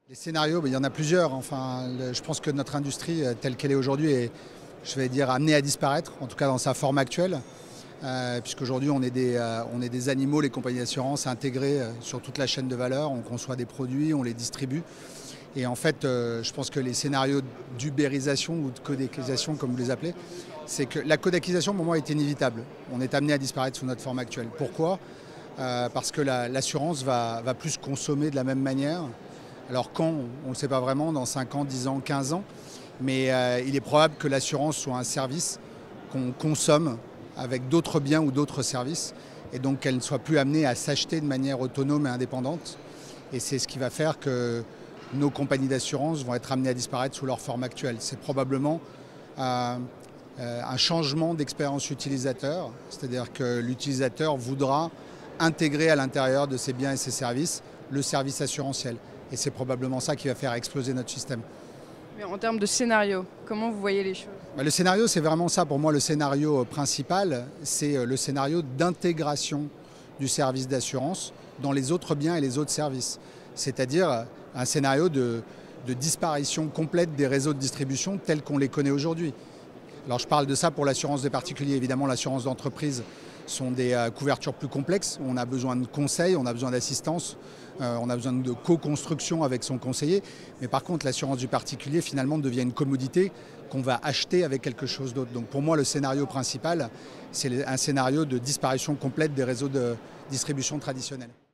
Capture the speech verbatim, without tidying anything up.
Les scénarios, ben, il y en a plusieurs. Enfin, le, je pense que notre industrie, telle qu'elle est aujourd'hui, est, je vais dire, amenée à disparaître, en tout cas dans sa forme actuelle, euh, puisqu'aujourd'hui on est, des, euh, on est des animaux, les compagnies d'assurance, intégrés euh, sur toute la chaîne de valeur. On conçoit des produits, on les distribue. Et en fait, euh, je pense que les scénarios d'ubérisation ou de codécisation, comme vous les appelez, c'est que la codécisation, pour moi, est inévitable. On est amené à disparaître sous notre forme actuelle. Pourquoi ? euh, Parce que l'assurance la, va, va plus consommer de la même manière. Alors quand, on ne le sait pas vraiment, dans cinq ans, dix ans, quinze ans, mais euh, il est probable que l'assurance soit un service qu'on consomme avec d'autres biens ou d'autres services, et donc qu'elle ne soit plus amenée à s'acheter de manière autonome et indépendante. Et c'est ce qui va faire que nos compagnies d'assurance vont être amenées à disparaître sous leur forme actuelle. C'est probablement euh, euh, un changement d'expérience utilisateur, c'est-à-dire que l'utilisateur voudra intégrer à l'intérieur de ses biens et ses services le service assurantiel. Et c'est probablement ça qui va faire exploser notre système. Mais en termes de scénario, comment vous voyez les choses ? Bah, le scénario, c'est vraiment ça. Pour moi, le scénario principal, c'est le scénario d'intégration du service d'assurance dans les autres biens et les autres services. C'est-à-dire un scénario de, de disparition complète des réseaux de distribution tels qu'on les connaît aujourd'hui. Alors je parle de ça pour l'assurance des particuliers. Évidemment, l'assurance d'entreprise sont des euh, couvertures plus complexes. On a besoin de conseils, on a besoin d'assistance, euh, on a besoin de co-construction avec son conseiller. Mais par contre, l'assurance du particulier, finalement, devient une commodité qu'on va acheter avec quelque chose d'autre. Donc pour moi, le scénario principal, c'est un scénario de disparition complète des réseaux de distribution traditionnels.